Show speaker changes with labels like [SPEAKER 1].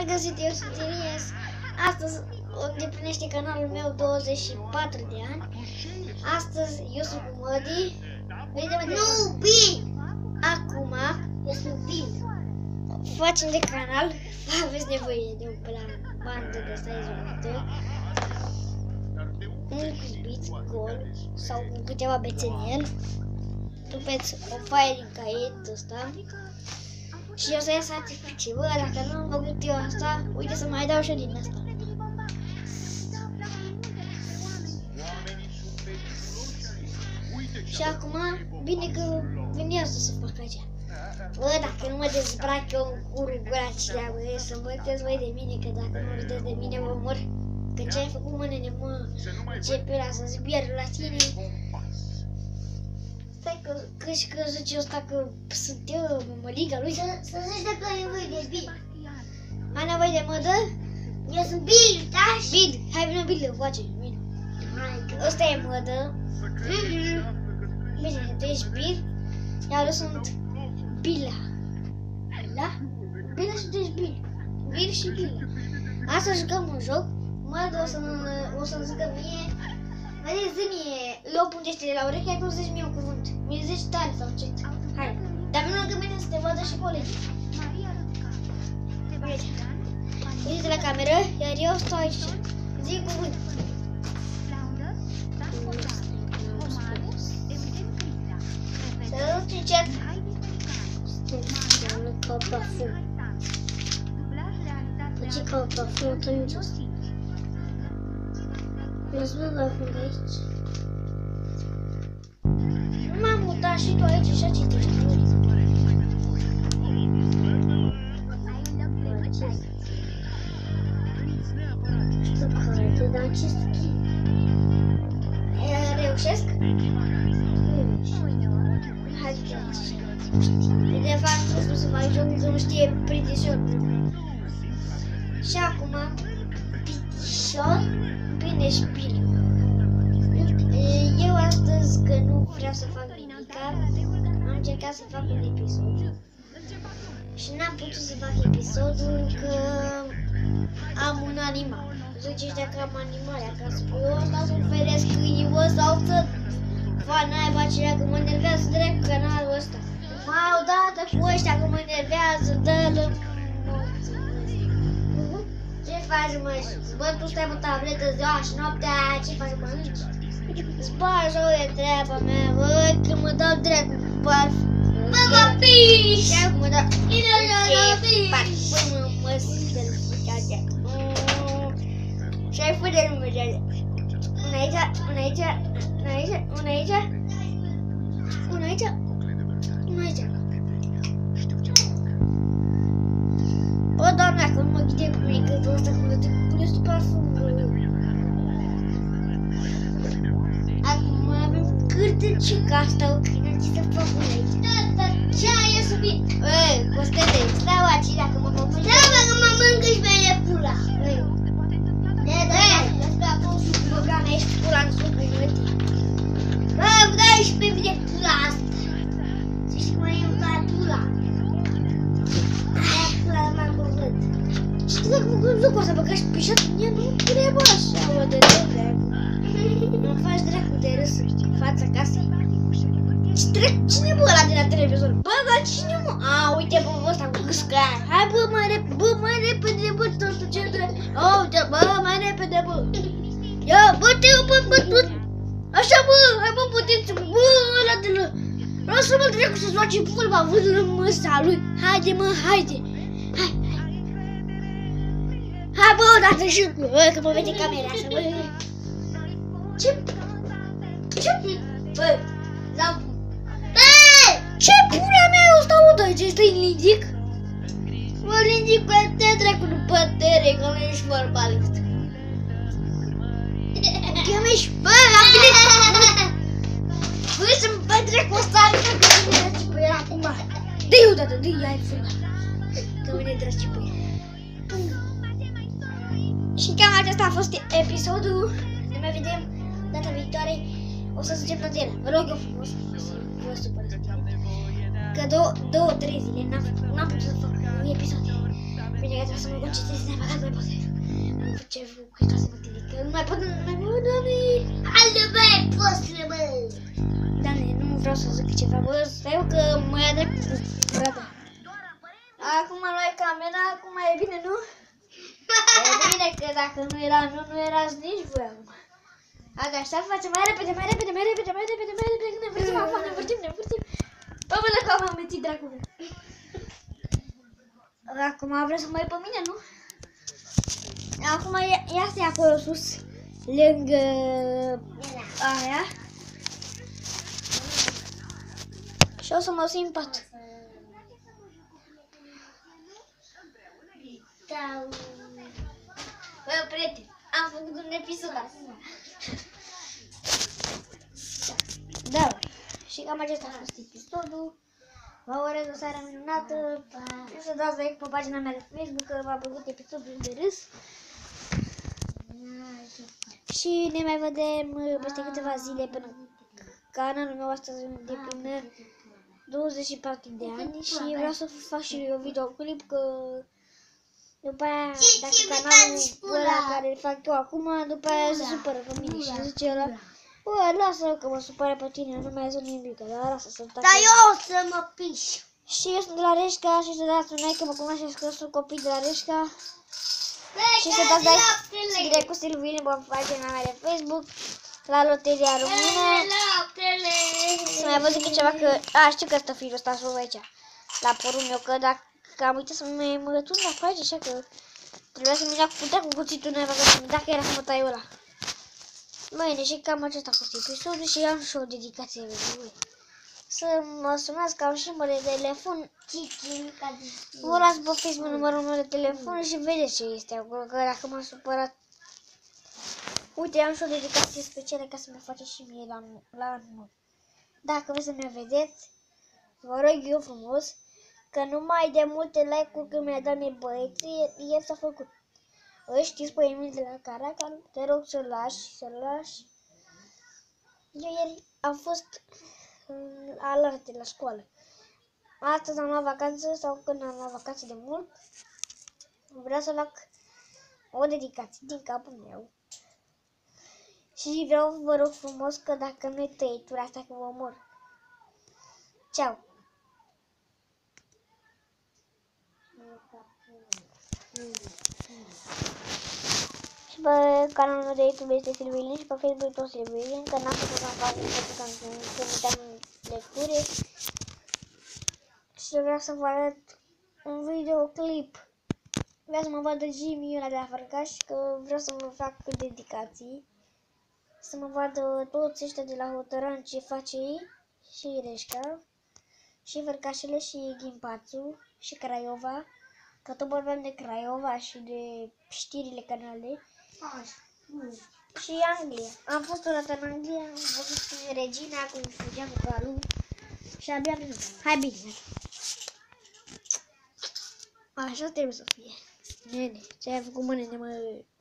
[SPEAKER 1] găsit, eu sunt Ilias. Astăzi îndeplinește canalul meu 24 de ani. Astăzi eu sunt cu Modi. Nu, Bill! Acum eu sunt Bill. Facem de canal. Aveți nevoie de un plan bandă de asta izolată, un cubit gol sau cu câteva bețenel. Rupeți o foaie din caiet ăsta și o să ia satisfacție. Bă, dacă nu am făcut eu asta, uite să mai dau și din asta. Și acum, bine că vin eu să fac așa. Bă, dacă nu mă dezbrac eu în curul gura aceea, bă, să mă uiteți voi de mine, că dacă nu râdeți de mine vă mor. Că ce ai făcut, mânene, mă, începe ăla să zbier la tine. Stai că și că zice ăsta că sunt eu mămăliga lui.
[SPEAKER 2] Să zici dacă ai nevoie de Bill.
[SPEAKER 1] Ai nevoie de mădă?
[SPEAKER 2] Eu sunt Bill, da?
[SPEAKER 1] Bill, hai vină Bill, face, vină. Ăsta e mădă. Bine, tu ești Bill, iar eu sunt Bila. Da? Bine și tu ești Bill. Bill și Bill. Astăzi jucăm un joc. Mădă o să-mi zică mie. Vede, zi-mie, eu pun de la ureche, ai tu zici mie un cuvânt. Mi-l zici tare sau ce? Hai. Dar vină lângă mine să te vadă și colegii. Uite la cameră, iar eu stau aici. Zi cuvânt. Să duci încet. Înseamnă ca o parfum. Ce ca o parfum, tu nu știi. Îți văd la fund aici. Nu m-am mutat și tu aici așa citești. Știu că dar ce schimb? Reușesc? Hai că de fapt, nu să fac jocul că nu știe prindișor. Și acum, pitișor. Bine și Bill. Eu astăzi, că nu vreau să fac nimica, am încercat să fac un episod. Și n-am putut să fac episodul că am un animal. Ziceți dacă am animale acasă. Eu ăsta să-l feresc câinii sau să fac naiba aceea că mă enervează drept canalul ăsta. Mai odată cu ăștia că mă enervează, dă-l. Ce faci, mă? Bă, tu stai pe tabletă ziua și noaptea, ce faci, mă? Îți bagi o de treaba mea, bă, că mă dau drept cu parf.
[SPEAKER 2] Bă, copii!
[SPEAKER 1] Și acum mă dau...
[SPEAKER 2] Copii!
[SPEAKER 1] Bă, mă să-l făci așa. Și ai făcut de nume de așa. Una aici, una aici, una aici, una aici. Una aici, una aici. O, doamne, că nu mă ghide cu mine, că ăsta cum te pune sub parfumul. Acum avem cârtăcica asta, o crină, ce să fac cu aici?
[SPEAKER 2] Ce ai să fii?
[SPEAKER 1] Ei, Costele, stau aici dacă mă mănâncă.
[SPEAKER 2] Trebuie că mă mănâncă și pe pula.
[SPEAKER 1] Ei, ăsta a fost un kilogram, ești pula în suc, în mătii.
[SPEAKER 2] Bă, dai și pe mine pula asta. Să știi cum e pula.
[SPEAKER 1] Ce te fac cu jocul ăsta, băgași pișat în ea, nu trebuie așa, mă, de dracu. Nu faci dracu de râs în fața casei. Cine bă ăla de la televizor? Bă, dar cine mă? A, uite bă ăsta cu gâscar. Hai bă, mai repede, bă, tot ce trebuie. Uite, bă, mai repede, bă. Ia, bă-te-o, bă, așa, bă, hai bă, puteți, bă, ăla de la... Lasă-mă dracu să-ți face vulva, văd-l în măsa lui. Haide, mă, haide. Hai bă, odată și bă, că mă vede camera asta, bă. Ce? Bă,
[SPEAKER 2] Sau...
[SPEAKER 1] ce pula mea eu stau aici, stai lindic? Mă lindic pe te dracu, nu pătere, că nu ești vorbalist. Chemești, bă, am venit. Bă, să-mi bă dracu ăsta, că mine dragi pe el acum. Dă-i odată, dă-i, ai fula. Că mine dragi pe el. Și cam acesta a fost episodul. Ne mai vedem data viitoare. O să zicem la tine. Vă rog eu frumos să vă supărați. Că 2-3 zile n-am putut să fac episoade. Bine, gata. Vreau să mă concentrez neapărat, mai pot. Ce vreau, cred că să mă clic. Nu mai pot, Doamne.
[SPEAKER 2] Ale mai poți să mă.
[SPEAKER 1] Doamne, nu vreau să zic ceva, bă, stai că mă ia drept cu brada. Acum luai camera, acum e bine, nu? E bine că dacă nu era, nu erați nici voi acum. Hai, așa facem mai repede, că ne învârtim acum, ne învârtim. Bă, bă, dacă am metit dracul. Acum vreau să mă iei pe mine, nu? Acum ia stai acolo sus, lângă aia. Și o să mă simt în pat. Băi, prieteni, am făcut un episod astăzi. Da, și cam acesta a fost episodul. Vă urez o seară minunată. Nu să dați like pe pagina mea de Facebook că v-a plăcut episodul de râs. Și ne mai vedem peste câteva zile până canalul meu astăzi îndeplină 24 de ani și vreau să fac și eu videoclip că după aia, dacă canalul ăla care îl fac eu acum, după aia se supără pe mine și zice ăla, bă, lasă că mă supără pe tine, nu mai zic nimic, dar lasă să tacă.
[SPEAKER 2] Dar eu o să mă piși.
[SPEAKER 1] Și eu sunt de la Reșca și să dați un like că mă cunoașteți că sunt copii de la Reșca. Și să dați like direct cu Silvine pe pagina mea de Facebook, la Loteria Română. Să mai văd încă ceva că, știu că stă firul ăsta sus aici, la porul meu, că dacă am uitat să mă tun la page, așa că trebuia să-mi ia putea cu cuțitul neva, dacă era să mă tai ăla. Mâine și cam acesta a fost episodul și am și o dedicație pentru voi. Să mă sunați că am și număr de telefon. Vă las pe Facebook numărul meu de telefon și vedeți ce este acolo, că dacă m-am supărat. Uite, am și o dedicație specială ca să mi faceți și mie la anul. Dacă vreți să mi-o vedeți, vă rog eu frumos, că numai de multe like-uri când mi-a dat mie băieții, el s-a făcut. Îl știți pe Emil de la Caracal, te rog să-l lași. Eu ieri am fost alerte la școală. Astăzi am luat vacanță sau când am luat vacanță de mult, vreau să fac o dedicație din capul meu. Și vreau, vă rog frumos, că dacă nu-i tăietura asta, că vă mor. Ceau! Și pe canalul meu de YouTube este Silvilin și pe Facebook tot Silvilin, că n-am făcut să-mi fac când lecture. Și vreau să vă arăt un videoclip. Vreau să mă vadă Jimmy ăla de la Fărcaș, că vreau să vă fac dedicații. Să mă vadă toți ăștia de la Hotăran ce face ei și Reșca și Fărcașele și Ghimpațu și Craiova, că tot vorbeam de Craiova și de știrile canale. Și Anglia. Am fost o dată în Anglia, am văzut regina cum fugea cu calul și abia am venit. Hai bine! Așa trebuie să fie. Nene, ce ai făcut, mă, nene, mă?